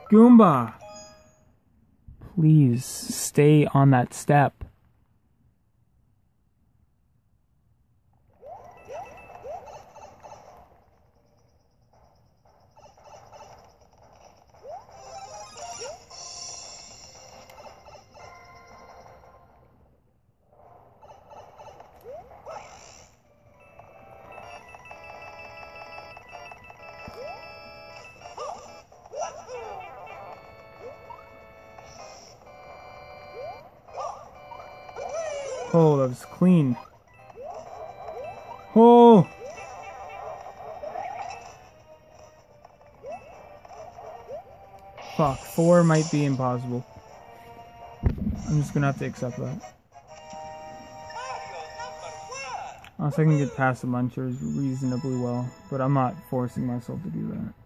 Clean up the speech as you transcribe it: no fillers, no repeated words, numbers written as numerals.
Goomba! Please stay on that step. Oh, that was clean. Oh! Fuck, 4 might be impossible. I'm just gonna have to accept that. Also, I can get past the munchers reasonably well, but I'm not forcing myself to do that.